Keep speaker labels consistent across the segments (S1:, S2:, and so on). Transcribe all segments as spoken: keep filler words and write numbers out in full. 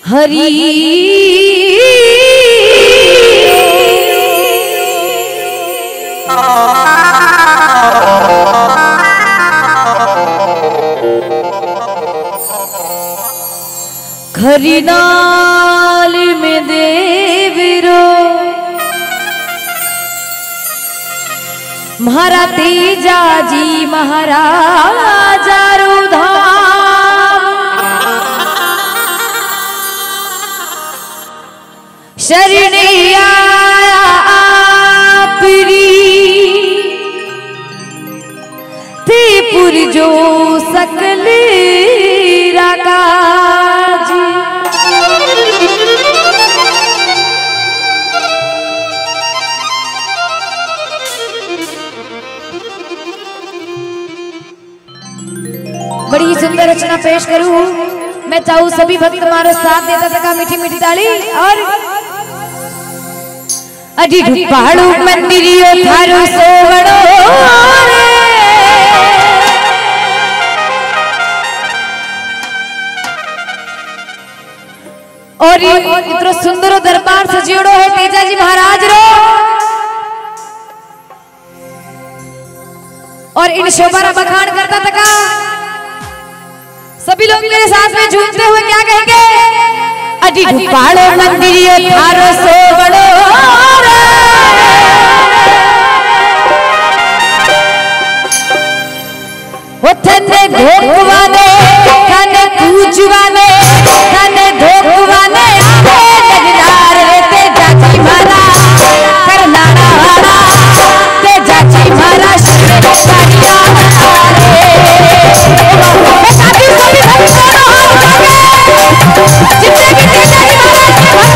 S1: हरी खरी नाल में देवरो महारा तेजा जी महाराजा रुधाम शरणे आया आपरी ते पुरजो सकल राकाज बड़ी ही सुंदर रचना पेश करूं। मैं चाहूं सभी भक्त हमारे साथ देता तका मीठी मीठी ताली। और अजी ढुपाड़ू मंदिरियो थारो सोवड़ो और इतना सुंदर दरबार सजियोड़ो है तेजा जी महाराज रो। और इन शोभा बखान करता तका सभी लोग मेरे साथ में झूमते हुए क्या कहेंगे? अजी ढुपाड़ो मंदिरियो थारो सोवड़ो ओ थने धोखवाने थने पूजवाने थने धोखवाने आवे नजदार रे तेजा जी महाराज करनाड़ा वाला तेजा जी महाराज शरणिया रे साथी सभी भक्त दोनों जितने भी तेजा जी महाराज के भक्त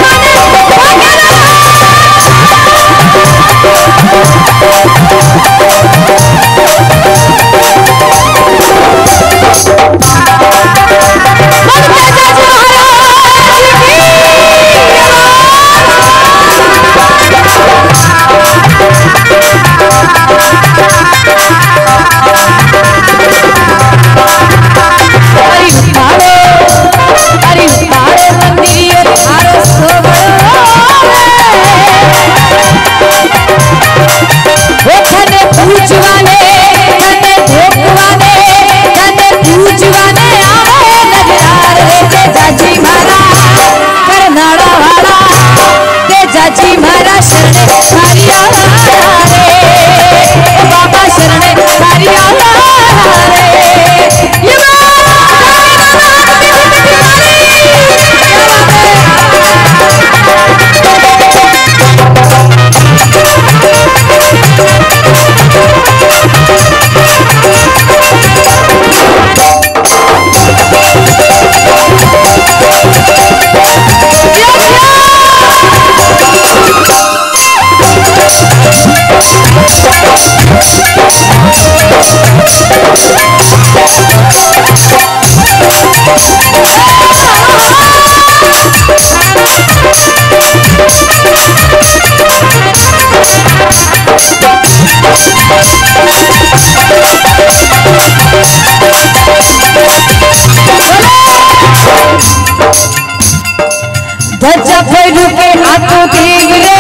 S1: ध्वजा फैलू के हाथों देव रे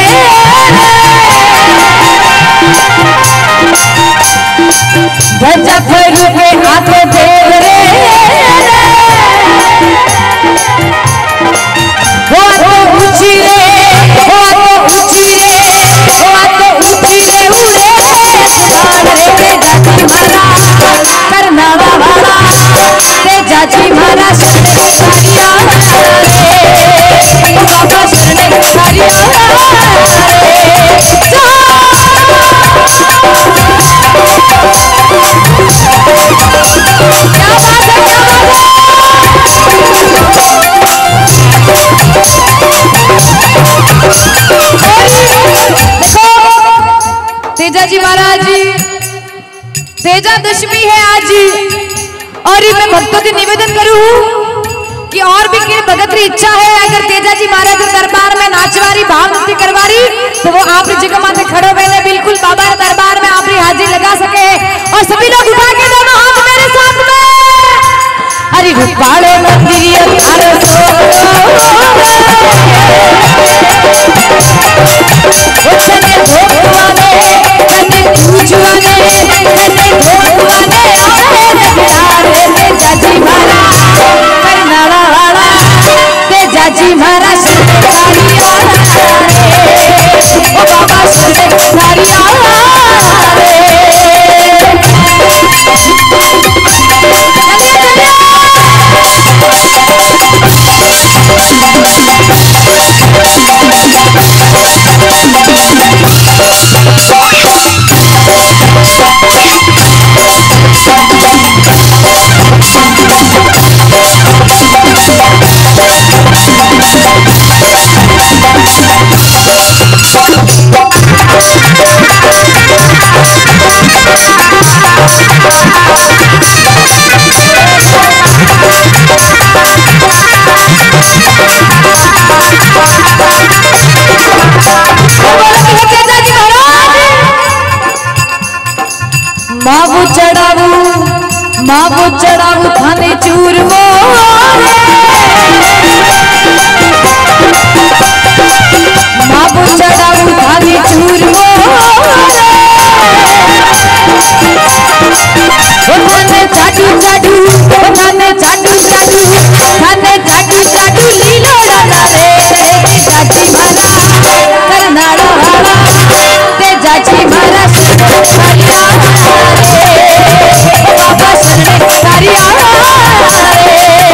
S1: ध्वजा फैलू के हाथों देव रे हो तो ऊंची रे हो तो ऊंची रे हो तो ऊंची रे उड़े सुधार रे तेजा जी महाराज करनाड़ा वाला तेजा जी महाराज शरणिया बाबा शरण हरिया तेजा जी महाराज जी तेजा दशमी है आज जी। और मैं भक्तों से निवेदन करूं कि और भी किन भगत की इच्छा है अगर तेजा जी महाराज दरबार में नाचवारी भाव नृत्य करवारी तो वो आप जगह माथे खड़े हुए बिल्कुल बाबा दरबार में आप हाजिर लगा सके। और सभी लोग उठा के दोनों हाथ मेरे साथ में अरे रूपालो मंदिर थारो तने भोगवाने तने पूजवाने तने भोगवाने आवे रखियारे तेजा जी मारा करनाला वाला तेजा जी मारा सरकारिया ओ बाबा सरकारिया माबू चढ़ावू माबू चढ़ावू थाने चूरमो माबू चढ़ावू थाने चूरमो थाने चाटू चाटू थाने चाटू चाटू थाने चाटू चाटू लीलो डाला रे तेजाची मारा करनाड़ा वाला तेजाची मारा सरकारिया बाबा सरकारिया रे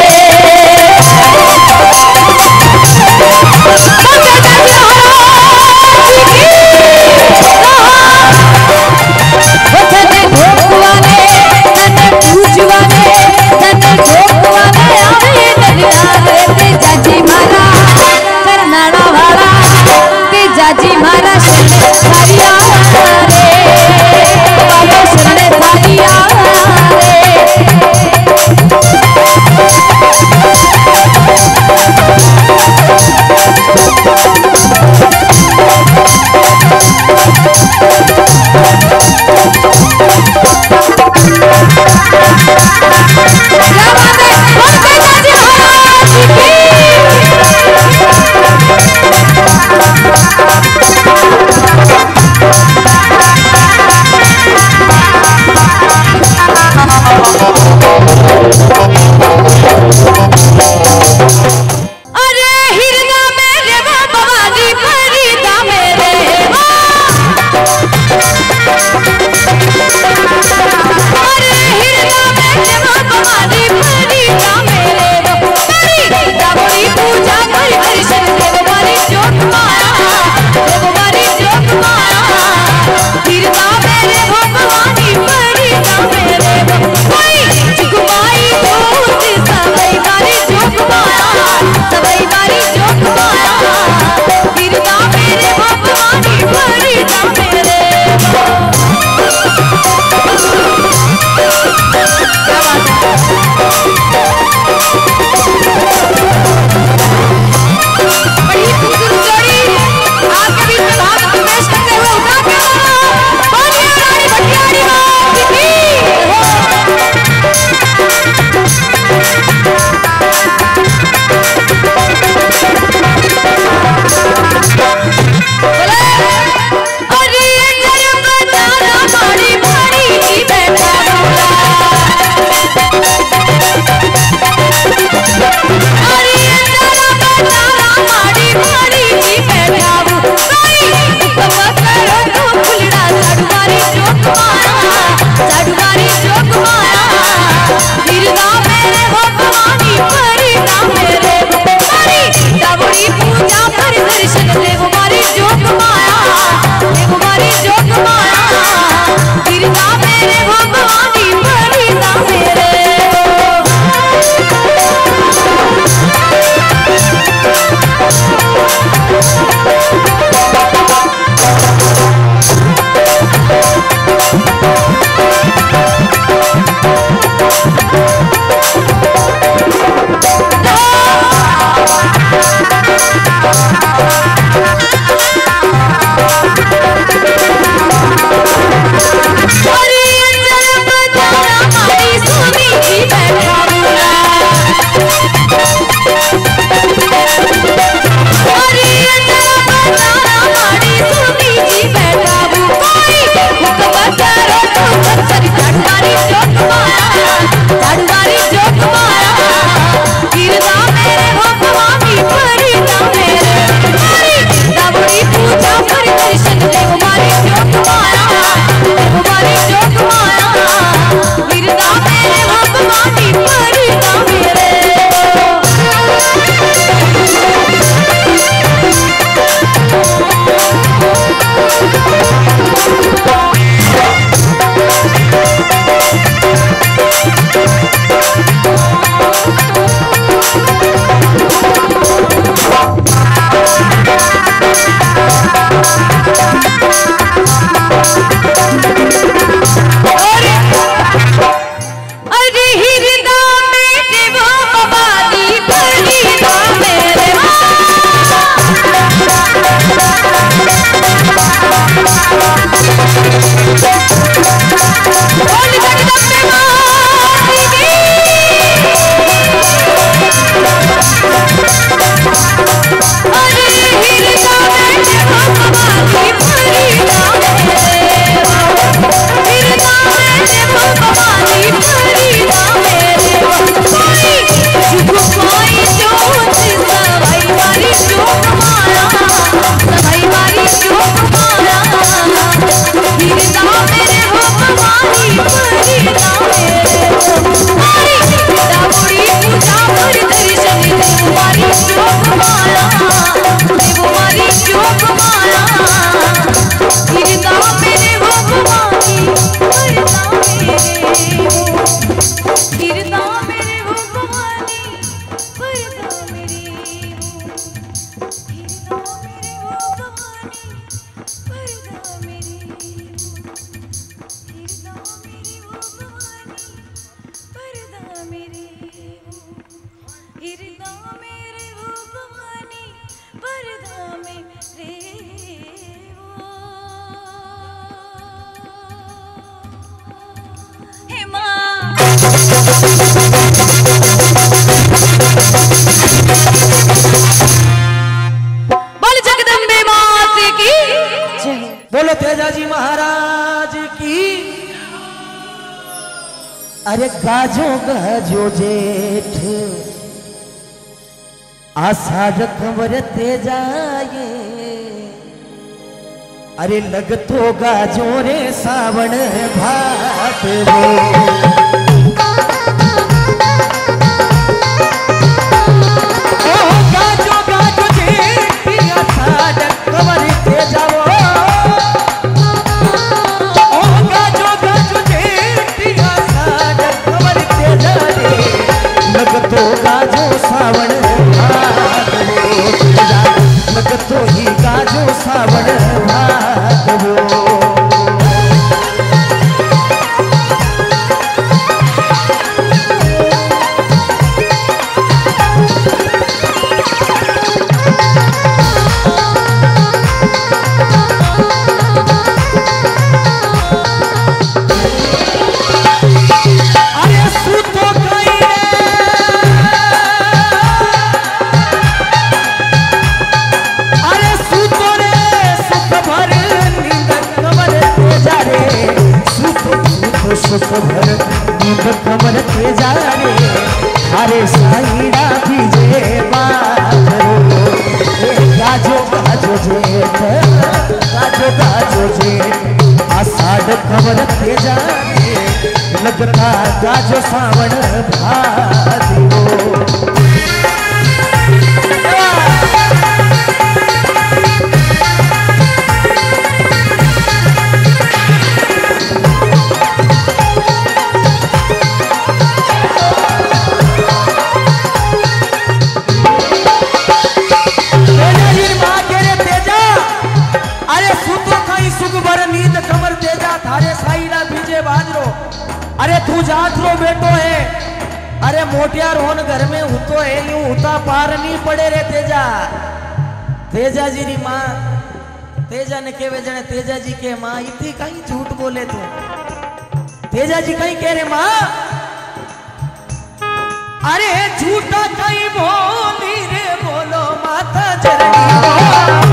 S1: मेरे भगवानी पर्दा में रे हे माँ बोल जगदम्बे मात की जय।
S2: बोलो तेजाजी महाराज की। अरे गाजो गाजो जेठ आषाढ़ खबर तेजाए, अरे लगतो गाजो रे सावण भादरो। गाजो गाजो जेठ आषाढ़ खबर तेजाओ, लगतो गाजो सावण भादरो, लगतो ही गाजो सावण भादरो। खबर तेजा रे थारे साईड़ा भीजे बाजरो। गाजो गाजो जेठ गाजो गाजो जेठ आषाढ़ खबर तेजा रे लगता गाजो सावण भादरो। अरे तू जात रो बेटो है, अरे मोटियार होन घर में उतो है यूं उता पार नहीं पड़े रे तेजा। तेजा जी री माँ तेजा ने केवे जने तेजा जी के माँ इतनी कहीं झूठ बोले थे। तेजा जी कहीं कह रहे माँ, अरे झूठा कहीं बोली रे बोलो माता जननी।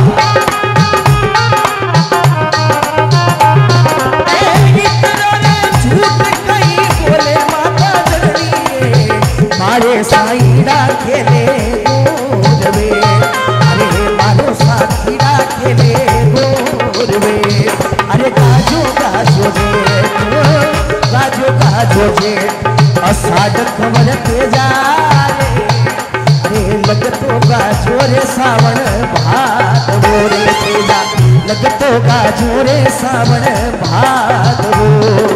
S2: मारे साईड़ा खेले गोरवे, अरे मारो साथीड़ा खेले गोरवे। अरे गाजो गाजो जेठ गाजो गाजो जेठ आषाढ़ खबर तेजा रे, अरे लगतो गाजो रे सावण भादरो रे तेजा, लगतो गाजो रे सावण भादरो।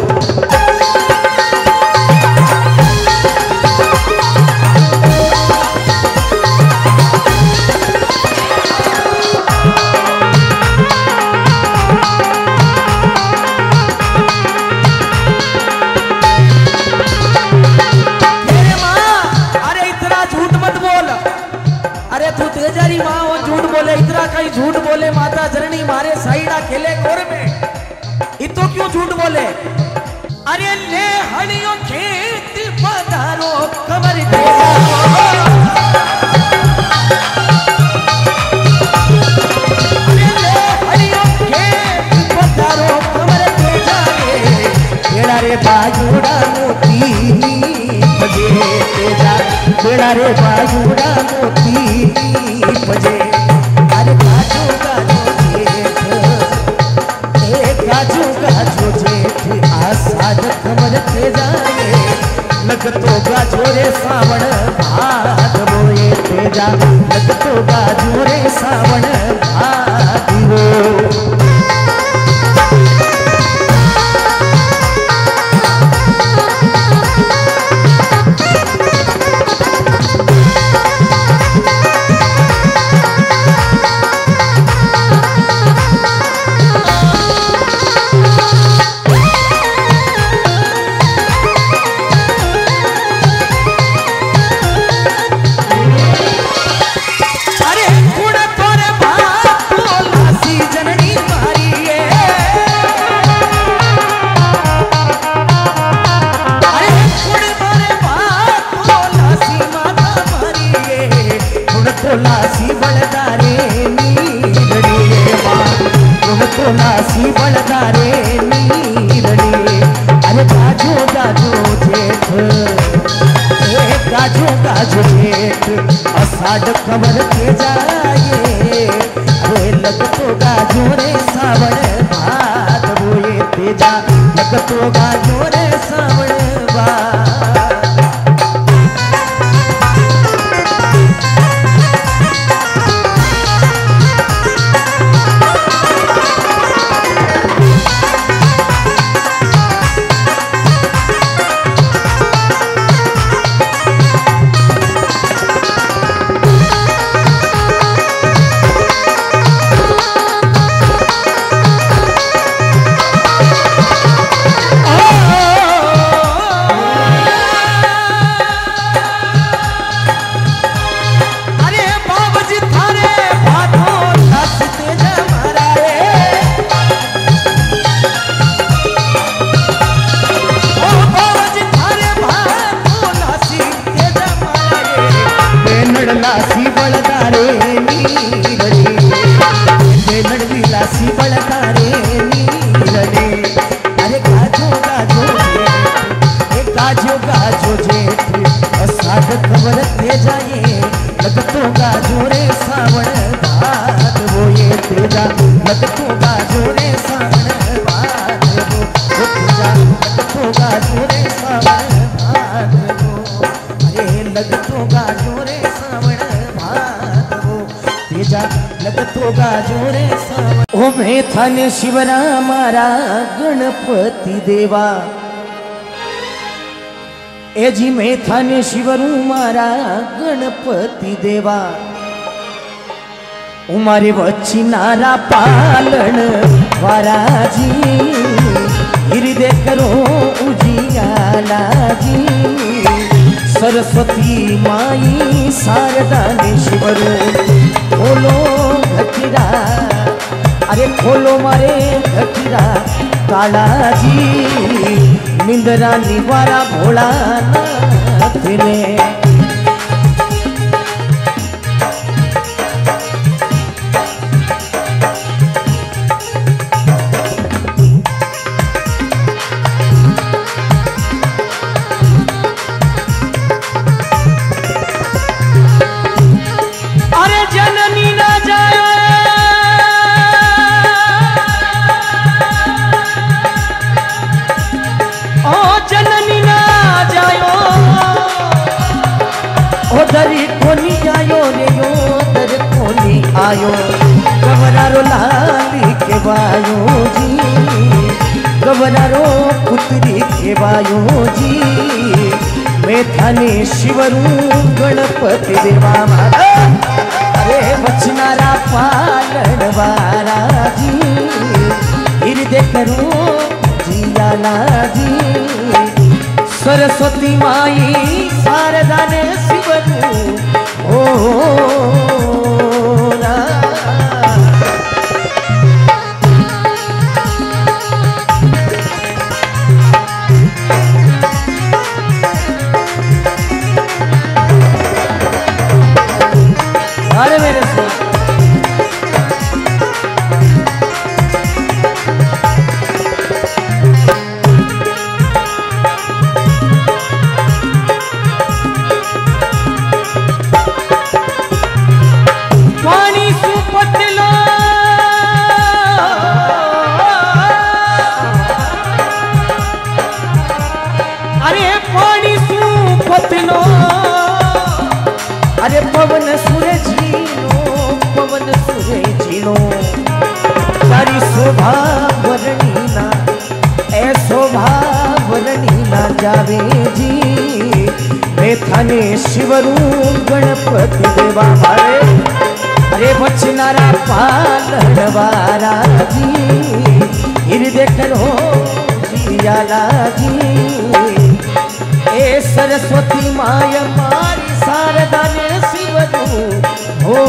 S2: तेजारी माँ वो झूठ बोले, इतना कहीं झूठ बोले माता जननी मारे साईड़ा खेले गोर में, इतो क्यों झूठ बोले। अरे ले हड़ियों खेत पधारो खबर तेजा, अरे ले हड़ियों खेत पधारो खबर तेजा रे, बेड़ा रे बाजूड़ा मोती बजे तेजा, बेड़ा रे बाजूड़ा मोती बजे। अरे गाजो गाजो जेठ ए गाजो गाजो जेठ आषाढ़ खबर तेजा रे, लगतो गाजो रे सावण भादरो ये तेजा, लगतो गाजो रे सावण भादरो। लासी बलदारे नीरड़ी माँ तुम तो लासी बलदारे नीरड़ी अरे गाजो गाजो जेठ ए गाजो गाजो जेठ अषाढ़ कमर के जाए अरे लग तो गाजो रे सावण भाद बोए तेजा लग तो गाजो रे सावण भाद लासी बलदारे नीरड़े लड़वी लासी बलदारे नीरड़े अरे गाजो गाजो जेठ गाजो गाजो जेठ अषाढ़ कमर ते जाए लगतो गाजो रे सावण भाद बोए तेजा लगतो गाजो रे सावण भाद बो तेजा लगतो गाजो रे सावण भाद बो अरे लगतो गाजो रे लगतो गाजो रे सावण ओ मैं थाने शिवरा मारा गणपति देवा ए जी मैं थाने शिवरू मारा गणपति देवा उमारे वच्ची नारा पालन वाराजी हृदय करो उजियाला जी सरस्वती माई शारदा ने शिवरू खोलो घटीरा अरे खोलो मारे घटीरा कालाजी निंदरा निवारा भोला नाथ ने दरी कोनी आयो रे यो दर कोनी आयो गवरारो लाली के बायो जी गवरारो पुत्री के बायो जी मैं थाने शिवरू गणपति देवा मारा अरे बचनारा पालन वारा जी हृदय करो जियाला जी सरस्वती माई शारदा ने शिवरू ओ ना अरे मेरे से अरे पवन सुरे जीनो पवन सुरे जीनो तारी शोभा वर्णीना ए शोभा वर्णीना जावे जी मैं थाने शिवरू गणपति देवा मारे अरे बचनारा पालन वारा जी हृदय करो जियाला जी ए सरस्वती माया मारी शारदा ने शिवरू हो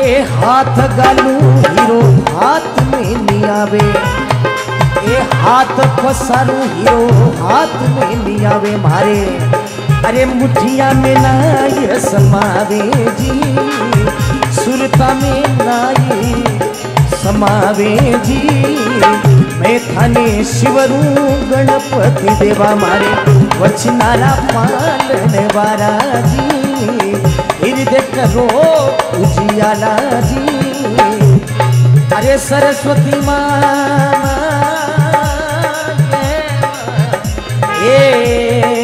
S2: ए हाथ गालू हीरो हाथ में नहीं आवे, ए हाथ पसारू हीरो हाथ में नहीं आवे मारे। अरे मुठिया में ना ये समावे जी, सुरता में ना ये समावे जी। मैं थाने शिवरू गणपति देवा मारे, वचनारा पालन वारा जी। हृदय करो उजियाला जी। अरे सरस्वती माँ ए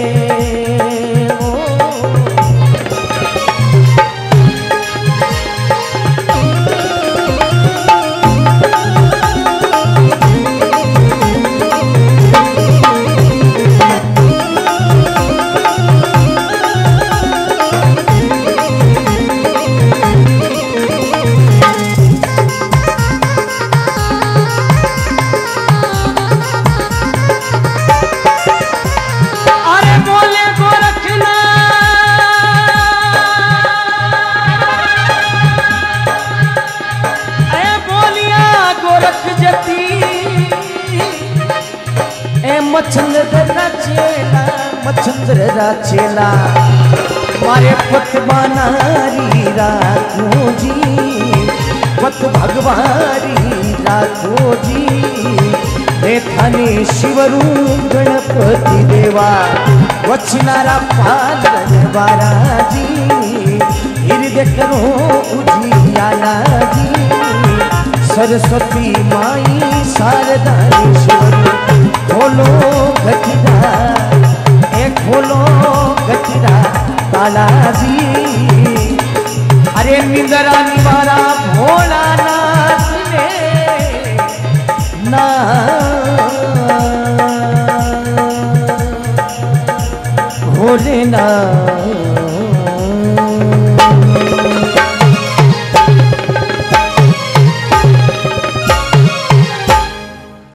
S2: मच्छंद्र चेला मच्छंद्र चेला मारे पत बनारी राखो जी, पत भगवारी राखो जी। मैं थाने शिवरू गणपति देवा, वचनारा पालन वारा जी। हृदय करो उजियाला जी। सरस्वती माई शारदा शिवरू खोलो गठिरा, ए खोलो गठिरा ताला जी। अरे निंदरा निवारा भोलानाथ ने ना भोलेनाथ।